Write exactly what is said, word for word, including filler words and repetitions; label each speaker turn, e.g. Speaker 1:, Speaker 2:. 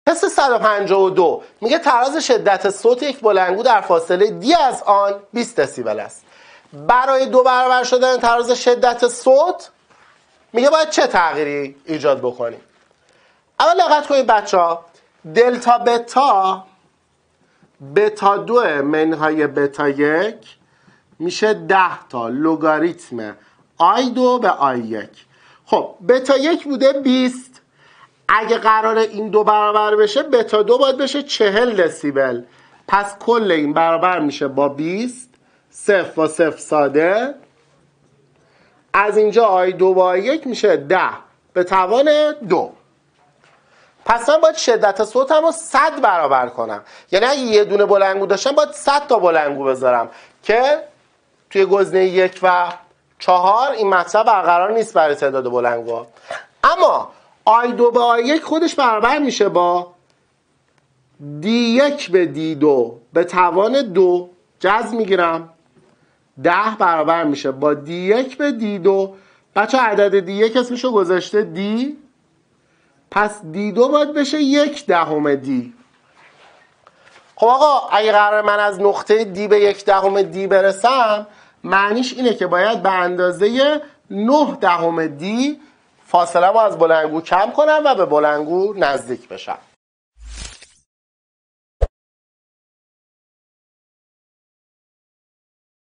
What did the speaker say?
Speaker 1: تست صد و پنجاه و دو میگه تراز شدت صوت یک بلندگو در فاصله دی از آن بیست دسیبل است. برای دو برابر شدن تراز شدت صوت میگه باید چه تغییری ایجاد بکنیم. اول دقت کنید بچه ها، دلتا بتا بتا دو منهای بتا یک میشه ده تا لگاریتم آی دو به آی یک. خب بتا یک بوده بیست، اگه قراره این دو برابر بشه بتا دو باید بشه چهل دسیبل، پس کل این برابر میشه با بیست، صفر و صفر ساده، از اینجا آی دو با آی یک میشه ده به توان دو. پس من باید شدت صوتم رو صد برابر کنم، یعنی اگه یه دونه بلندگو داشتم باید صد تا بلندگو بذارم که توی گزینه یک و چهار این مطلب برقرار نیست برای تعداد بلندگوها. اما آی دو به آی یک خودش برابر میشه با دی یک به دی دو به توان دو، جذر میگیرم، ده برابر میشه با دی یک به دی دو. بچه عدد دی یک اسمشو گذاشته دی، پس دی دو باید بشه یک دهم دی. خب آقا اگه قرار من از نقطه دی به یک دهم دی برسم، معنیش اینه که باید به اندازه نه دهم دی فاصله رو از بلندگو کم کنم و به بلندگو نزدیک بشم.